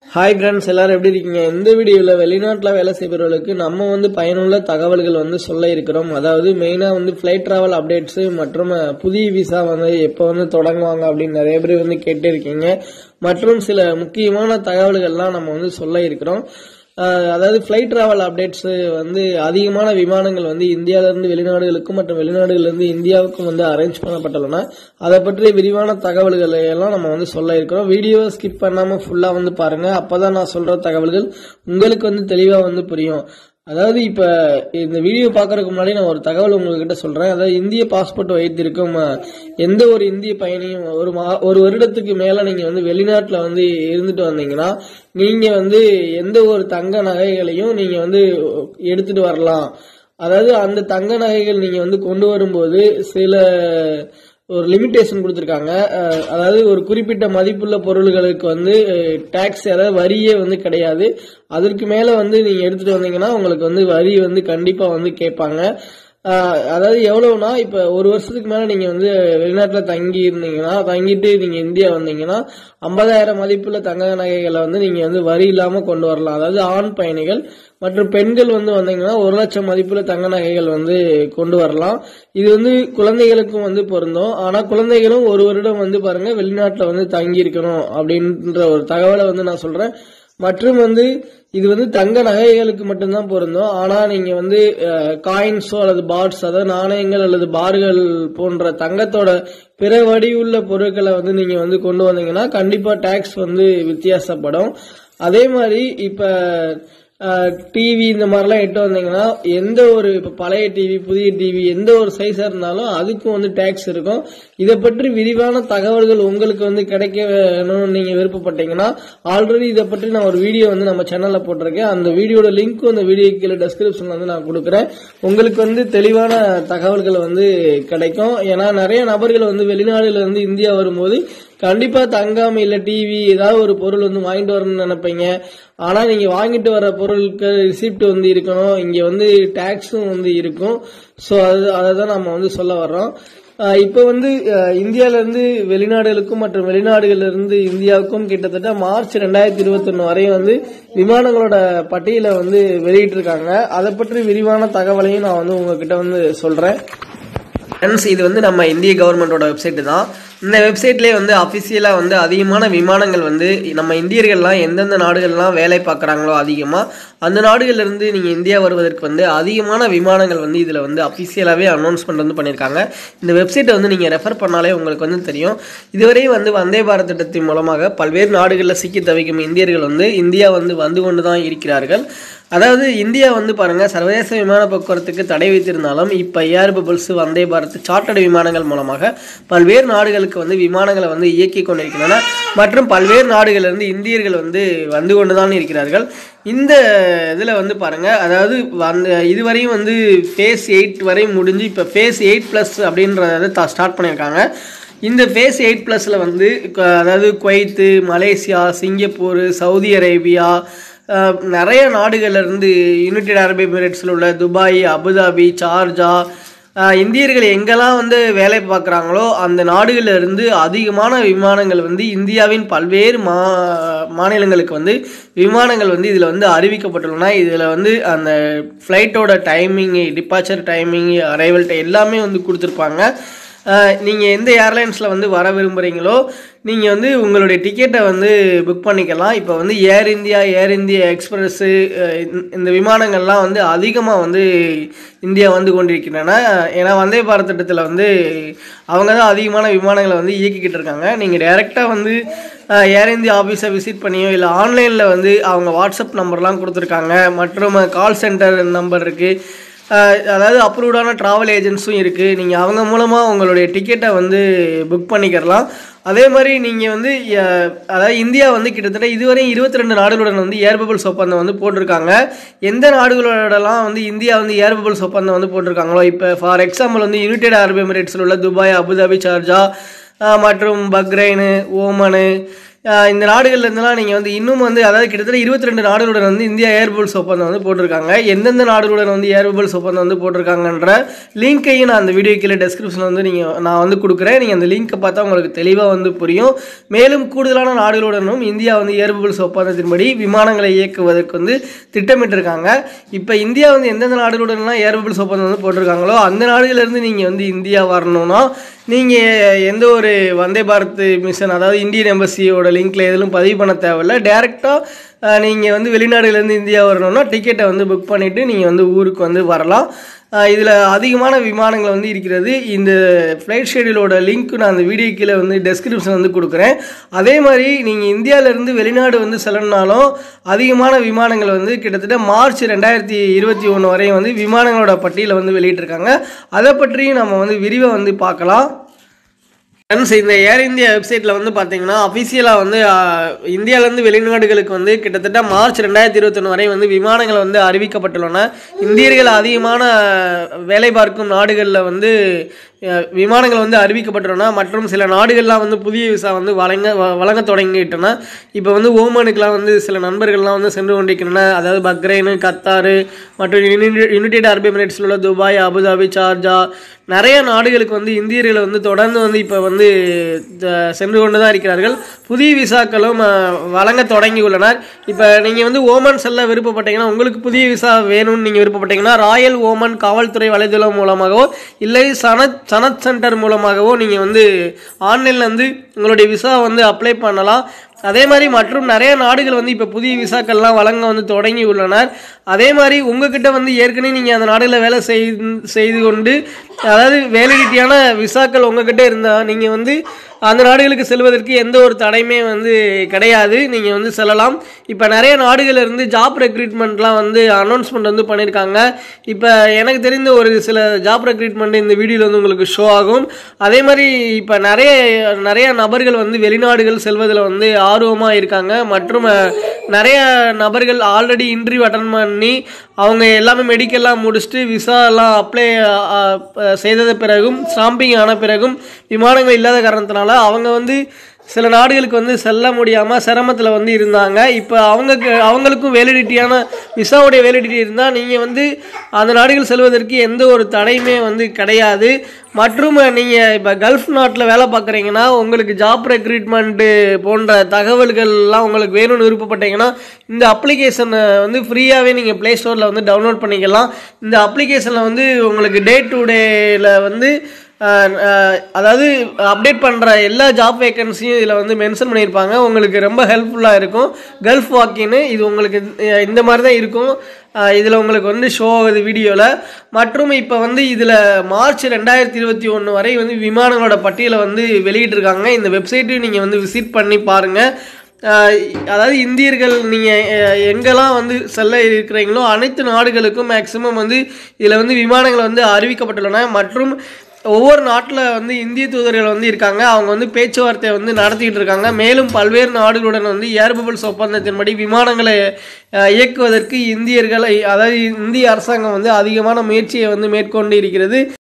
Hi friends, எல்லாரும் எப்படி இருக்கீங்க? இந்த வீடியோல வெளிநாட்டுல வேலை செய்பவர்களுக்கு நம்ம பயனுள்ள தகவல்கள் சொல்ல இருக்கிறோம். அதாவது மெயினா ஃளைட் டிராவல் அப்டேட்ஸ் மற்றும் புதிய விசா எப்போ தொடங்குவாங்க அப்படின்னு நிறைய பேர் கேட்டே இருக்கீங்க. மற்றும் சில முக்கியமான தகவல்கள்லாம் நம்ம சொல்ல இருக்கிறோம். அதாவது ஃளைட் டிராவல் அப்டேட்ஸ் அதிகமான விமானங்கள் இந்தியாவில இருந்து வெளிநாடுகளுக்கு மற்றும் வெளிநாடுகளில் இருந்து இந்தியாவுக்கும் அரேஞ்ச் பண்ணப்பட்டுள்ளன. அதை பற்றி விரிவான தகவல்களை எல்லாம் நம்ம சொல்ல இருக்கிறோம். வீடியோவை ஸ்கிப் பண்ணாம ஃபுல்லா பாருங்க. அப்பதான் நான் சொல்ற தகவல்கள் உங்களுக்கு தெளிவா புரியும். அதாவது இப்ப இந்த வீடியோ பாக்குறதுக்கு முன்னாடி நான் ஒரு தகவல் உங்ககிட்ட சொல்றேன். அதாவது இந்திய பாஸ்போர்ட் வைத்திருக்கும் எந்த ஒரு இந்திய பயணியும் ஒரு வருடத்துக்கு மேல நீங்க வெளிநாட்டுல இருந்துட்டு வந்தீங்கன்னா நீங்க எந்த ஒரு தங்க நகைகளையும் நீங்க எடுத்துட்டு வரலாம். அதாவது அந்த தங்க நகைகள் நீங்க கொண்டு வரும்போது சில ஒரு லிமிடேஷன் கொடுத்திருக்காங்க. அதாவது ஒரு குறிப்பிட்ட மதிப்புள்ள பொருள்களுக்கு டாக்ஸ் அதாவது வரியே கிடையாது. அதற்கு மேல நீங்க எடுத்துட்டு வந்தீங்கன்னா உங்களுக்கு வரி கண்டிப்பா கேட்பாங்க. அதாவது எவ்வளவுனா இப்ப ஒரு வருஷத்துக்கு மேல நீங்க வெளிநாட்டுல தங்கிட்டு நீங்க இந்தியா வந்தீங்கன்னா 50,000 மதிப்புள்ள தங்க நகைகளை நீங்க வரி இல்லாம கொண்டு வரலாம். அதாவது ஆண் பயணிகள் மற்றும் பெண்கள் வந்தீங்கன்னா 1,00,000 மதிப்புள்ள தங்க நகைகள் கொண்டு வரலாம். இது குழந்தைகளுக்கும் பொருந்தும். ஆனா குழந்தைகளும் ஒரு வருடம் பாருங்க வெளிநாட்டுல தங்கி இருக்கணும் அப்படின்ற ஒரு தகவலை நான் சொல்றேன். மற்றும் இது தங்க நகைகளுக்கு மட்டும்தான் பொருந்தும். ஆனா நீங்க காயின்ஸோ அல்லது பார்ட்ஸ் அதாவது நாணயங்கள் அல்லது பார்கள் போன்ற தங்கத்தோட பிற வடிவுள்ள பொருட்களை நீங்க கொண்டு வந்தீங்கன்னா கண்டிப்பா டாக்ஸ் வித்தியாசப்படும். அதே மாதிரி இப்ப டிவி இந்த மாதிரிலாம் எட்டு வந்தீங்கன்னா எந்த ஒரு இப்ப பழைய டிவி புதிய டிவி எந்த ஒரு சைஸா இருந்தாலும் அதுக்கும் டாக்ஸ் இருக்கும். இதை பற்றி விரிவான தகவல்கள் உங்களுக்கு கிடைக்கணும்னு நீங்க விருப்பப்பட்டீங்கன்னா ஆல்ரெடி இதை பற்றி நான் ஒரு வீடியோ நம்ம சேனல்ல போட்டிருக்கேன். அந்த வீடியோட லிங்க் அந்த வீடியோ கீழே டிஸ்கிரிப்ஷன்ல நான் கொடுக்குறேன். உங்களுக்கு தெளிவான தகவல்கள் கிடைக்கும். ஏன்னா நிறைய நபர்கள் வெளிநாடுல இருந்து இந்தியா வரும்போது கண்டிப்பா தங்கம் இல்ல டிவி ஏதாவது ஒரு பொருள் வாங்கிட்டு வரணும்னு நினைப்பீங்க. ஆனா நீங்க வாங்கிட்டு வர பொருளுக்கு ரிசிப்ட் இருக்கணும். இங்க டாக்ஸும் இருக்கும். சோ அதான் நம்ம சொல்ல வர்றோம். இப்ப இந்தியால இருந்து வெளிநாடுகளுக்கும் மற்றும் வெளிநாடுகள்ல இருந்து இந்தியாவுக்கும் கிட்டத்தட்ட மார்ச் 2021 வரையும் விமானங்களோட பட்டியலை வெளியிட்டு இருக்காங்க. அதை பற்றி விரிவான தகவலையும் நான் உங்ககிட்ட சொல்றேன். இது நம்ம இந்திய கவர்மெண்டோட வெப்சைட் தான். இந்த வெப்சைட்லயே அபிஷியலா அதிகமான விமானங்கள் நம்ம இந்தியர்கள்லாம் எந்தெந்த நாடுகள்லாம் வேலை பார்க்கறாங்களோ அதிகமா அந்த நாடுகள்ல இருந்து நீங்க இந்தியா வருவதற்கு அதிகமான விமானங்கள் இதுல அபிஷியலாவே அனௌன்ஸ்மெண்ட் பண்ணிருக்காங்க. இந்த வெப்சைட்டை நீங்க ரெஃபர் பண்ணாலே உங்களுக்கு தெரியும். இதுவரை வந்தே பாரத் திட்டத்தின் மூலமாக பல்வேறு நாடுகளில் சிக்கி தவிக்கும் இந்தியர்கள் இந்தியா வந்து கொண்டுதான் இருக்கிறார்கள். அதாவது இந்தியா பாருங்க சர்வதேச விமான போக்குவரத்துக்கு தடை வைத்திருந்தாலும் இப்ப ஏர்பபிள்ஸ் வந்தே பாரத் சார்ட்டர்டு விமானங்கள் மூலமாக பல்வேறு நாடுகளுக்கு விமானங்களை இயக்கி கொண்டிருக்கின்றன. மற்றும் பல்வேறு நாடுகளிலிருந்து இந்தியர்கள் வந்து கொண்டுதான் இருக்கிறார்கள். இந்த இதுல பாருங்க அதாவது இதுவரையும் ஃபேஸ் 8 வரை முடிஞ்சு இப்ப ஃபேஸ் 8+ அப்படின்றத ஸ்டார்ட் பண்ணியிருக்காங்க. இந்த ஃபேஸ் 8+ல அதாவது Kuwait, Malaysia, Singapore, Saudi Arabia, நிறைய நாடுகள்ல இருந்து யுனைடெட் அரபு எமிரேட்ஸ்ல உள்ள துபாய், அபுதாபி, சார்ஜா இந்தியர்கள் எங்கெல்லாம் வேலை பார்க்கறாங்களோ அந்த நாடுகள்ல இருந்து அதிகமான விமானங்கள் இந்தியாவின் பல்வேறு மாநிலங்களுக்கு விமானங்கள் இதுல அறிவிக்கப்பட்டுள்ளன. இதுல அந்த ஃபிளைட்டோட timing, departure timing, arrival time எல்லாமே கொடுத்திருப்பாங்க. நீங்க எந்த ஏர்லைன்ஸ்ல வர விரும்புறீங்களோ நீங்க உங்களுடைய டிக்கெட்டை புக் பண்ணிக்கலாம். இப்ப ஏர் இந்தியா எக்ஸ்பிரஸ் இந்த விமானங்கள்லாம் அதிகமா இந்தியா கொண்டிருக்கின்றன. ஏன்னா வந்தே பாரத் திட்டத்துல அவங்க தான் அதிகமான விமானங்களை இயக்கிக்கிட்டு இருக்காங்க. நீங்க டைரக்டா ஏர் இந்தியா ஆபீஸை விசிட் பண்ணியோ இல்ல ஆன்லைன்ல அவங்க வாட்ஸ்அப் நம்பர்லாம் கொடுத்துருக்காங்க. மற்றும் கால் சென்டர் நம்பர் இருக்கு. அதாவது அப்ரூவ்டான டிராவல் ஏஜென்ட்ஸும் இருக்கு. நீங்க அவங்க மூலமா உங்களுடைய டிக்கெட்டை புக் பண்ணிக்கலாம். அதே மாதிரி நீங்க அதாவது இந்தியா கிட்டத்தட்ட இதுவரை 22 நாடுகளுடன் ஏர்பபிள்ஸ் ஒப்பந்தம் போட்டிருக்காங்க. எந்த நாடுகளோடலாம் இந்தியா ஏர்பபிள்ஸ் ஒப்பந்தம் போட்டிருக்காங்களோ இப்ப ஃபார் எக்ஸாம்பிள் யுனைடெட் அரபு எமிரேட்ஸ்ல உள்ள துபாய், அபுதாபி, சார்ஜா மற்றும் பஹ்ரைன், ஓமன் இந்த நாடுகள்ல இருந்தெல்லாம் நீங்கள் வந்து இன்னும் வந்து அதாவது கிட்டத்தட்ட 22 நாடுகளுடன் வந்து இந்தியா ஏர்பபிள்ஸ் ஒப்பந்தம் வந்து போட்டிருக்காங்க. எந்தெந்த நாடுகளுடன் வந்து ஏர்பபிள்ஸ் ஒப்பந்தம் வந்து போட்டிருக்காங்கன்ற லிங்கையும் நான் அந்த வீடியோ கீழே டெஸ்கிரிப்ஷனில் வந்து நான் வந்து கொடுக்குறேன். நீங்கள் அந்த லிங்க்கை பார்த்தா உங்களுக்கு தெளிவாக வந்து புரியும். மேலும் கூடுதலான நாடுகளுடனும் இந்தியா வந்து ஏர்பபிள்ஸ் ஒப்பந்தத்தின்படி விமானங்களை இயக்குவதற்கு வந்து திட்டமிட்டிருக்காங்க. இப்போ இந்தியா வந்து எந்தெந்த நாடுகளுடன்லாம் ஏர்பபிள்ஸ் ஒப்பந்தம் வந்து போட்டிருக்காங்களோ அந்த நாடுகளிலிருந்து நீங்கள் வந்து இந்தியா வரணும்னா நீங்கள் எந்த ஒரு வந்தே பாரத் மிஷன் அதாவது இந்தியன் எம்பசியோட லிங்க்ல எதிலும் பதிவு பண்ண தேவையில்லை. டேரெக்டாக நீங்கள் வந்து வெளிநாடுலேருந்து இந்தியா வரணும்னா டிக்கெட்டை வந்து புக் பண்ணிவிட்டு நீங்கள் வந்து ஊருக்கு வந்து வரலாம். இதில் அதிகமான விமானங்கள் வந்து இருக்கிறது. இந்த ஃப்ளைட் ஷெடியூலோட லிங்க் நான் அந்த வீடியோ கீழே வந்து டெஸ்கிரிப்ஷன் வந்து கொடுக்குறேன். அதே மாதிரி நீங்கள் இந்தியாவிலேருந்து வெளிநாடு வந்து செல்லணுனாலும் அதிகமான விமானங்கள் வந்து கிட்டத்தட்ட மார்ச் 2021 வரையும் வந்து விமானங்களோட பட்டியலை வந்து வெளியிட்டிருக்காங்க. அதை பற்றியும் நம்ம வந்து விரிவாக வந்து பார்க்கலாம். ஃப்ரெண்ட்ஸ், இந்த ஏர் இந்தியா வெப்சைட்டில் வந்து பார்த்தீங்கன்னா அஃபிஷியலாக வந்து இந்தியாவிலேருந்து வெளிநாடுகளுக்கு வந்து கிட்டத்தட்ட மார்ச் 2021 வரை வந்து விமானங்கள் வந்து அறிவிக்கப்பட்டுள்ளன. இந்தியர்கள் அதிகமான வேலை பார்க்கும் நாடுகளில் வந்து விமானங்கள் வந்து அறிவிக்கப்பட்டுள்ளன. மற்றும் சில நாடுகள்லாம் வந்து புதிய விசா வந்து வழங்க தொடங்கிட்டன. இப்போ வந்து ஓமானுக்கெலாம் வந்து சில நண்பர்கள்லாம் வந்து சென்று கொண்டிருக்கின்றன. அதாவது பஹ்ரைன், கத்தார் மற்றும் யுனைடெட் அரபு எமிரேட்ஸில் உள்ள துபாய், அபுதாபி, சார்ஜா நிறைய நாடுகளுக்கு வந்து இந்தியர்களை வந்து தொடர்ந்து வந்து இப்போ வந்து சென்று கொண்டு தான் இருக்கிறார்கள். புதிய விசாக்களும் வழங்க தொடங்கியுள்ளனர். இப்போ நீங்கள் வந்து ஓமன் செல்ல விருப்பப்பட்டீங்கன்னா, உங்களுக்கு புதிய விசா வேணும்னு நீங்கள் விருப்பப்பட்டீங்கன்னா ராயல் ஓமன் காவல்துறை வலைதளம் மூலமாகவோ இல்லை சனத் சென்டர் மூலமாகவோ நீங்கள் வந்து ஆன்லைனில் வந்து உங்களுடைய விசா வந்து அப்ளை பண்ணலாம். அதே மாதிரி மற்றும் நிறைய நாடுகள் வந்து இப்போ புதிய விசாக்கள்லாம் வழங்க வந்து தொடங்கி உள்ளனர். அதே மாதிரி உங்ககிட்ட வந்து ஏற்கனவே நீங்கள் அந்த நாடுகளில் வேலை செய்து கொண்டு அதாவது வேலிடிட்டியான விசாக்கள் உங்ககிட்ட இருந்தால் நீங்கள் வந்து அந்த நாடுகளுக்கு செல்வதற்கு எந்த ஒரு தடையுமே வந்து கிடையாது. நீங்கள் வந்து செல்லலாம். இப்போ நிறைய நாடுகள் இருந்து ஜாப் ரெக்ரூட்மெண்ட்லாம் வந்து அனௌன்ஸ்மெண்ட் வந்து பண்ணியிருக்காங்க. இப்போ எனக்கு தெரிந்த ஒரு சில ஜாப் ரெக்ரூட்மெண்ட் இந்த வீடியோவில் வந்து உங்களுக்கு ஷோ ஆகும். அதே மாதிரி இப்போ நிறைய நபர்கள் வந்து வெளிநாடுகள் செல்வதில் வந்து ஆர்வமாக இருக்காங்க. மற்றும் நிறைய நபர்கள் ஆல்ரெடி இன்டர்வியூ அட்டன் பண்ணி அவங்க எல்லாமே மெடிக்கல்லாம் முடிச்சுட்டு விசா எல்லாம் அப்ளை செய்தது பிறகும் ஸ்டாம்பிங் ஆன பிறகும் விமானங்கள் இல்லாத காரணத்தினால அவங்க வந்து சில நாடுகளுக்கு வந்து செல்ல முடியாமல் சிரமத்தில் வந்து இருந்தாங்க. இப்போ அவங்களுக்கும் வேலிடிட்டியான விசாவுடைய வேலிடிட்டி இருந்தால் நீங்கள் வந்து அந்த நாடுகள் செல்வதற்கு எந்த ஒரு தடையுமே வந்து கிடையாது. மற்றும் நீங்கள் இப்போ கல்ஃப் நாட்டில் வேலை பார்க்குறீங்கன்னா உங்களுக்கு ஜாப் ரெக்ரூட்மெண்ட்டு போன்ற தகவல்கள்லாம் உங்களுக்கு வேணும்னு விருப்பப்பட்டீங்கன்னா இந்த அப்ளிகேஷனை வந்து ஃப்ரீயாகவே நீங்கள் ப்ளே ஸ்டோரில் வந்து டவுன்லோட் பண்ணிக்கலாம். இந்த அப்ளிகேஷனில் வந்து உங்களுக்கு டே டு டேயில் வந்து அதாவது அப்டேட் பண்ணுற எல்லா ஜாப் வேக்கன்சியும் இதில் வந்து மென்ஷன் பண்ணியிருப்பாங்க. உங்களுக்கு ரொம்ப ஹெல்ப்ஃபுல்லாக இருக்கும். கல்ஃப் வாக்கின்னு இது உங்களுக்கு இந்த மாதிரி தான் இருக்கும். இதில் உங்களுக்கு வந்து ஷோ ஆகுது வீடியோவில். மற்றும் இப்போ வந்து இதில் மார்ச் 2021 வரை வந்து விமானங்களோட பட்டியலை வந்து வெளியிட்டிருக்காங்க. இந்த வெப்சைட்டையும் நீங்கள் வந்து விசிட் பண்ணி பாருங்கள். அதாவது இந்தியர்கள் நீங்கள் எங்கெல்லாம் வந்து செல்ல இருக்கிறீங்களோ அனைத்து நாடுகளுக்கும் மேக்சிமம் வந்து இதில் வந்து விமானங்கள் வந்து அறிவிக்கப்பட்டுள்ளன. மற்றும் ஒவ்வொரு நாட்டில் வந்து இந்திய தூதர்கள் வந்து இருக்காங்க. அவங்க வந்து பேச்சுவார்த்தை வந்து நடத்திக்கிட்டு இருக்காங்க. மேலும் பல்வேறு நாடுகளுடன் வந்து ஏர்பபிள்ஸ் ஒப்பந்தத்தின்படி விமானங்களை இயக்குவதற்கு இந்திய அரசாங்கம் வந்து அதிகமான முயற்சியை வந்து மேற்கொண்டு இருக்கிறது.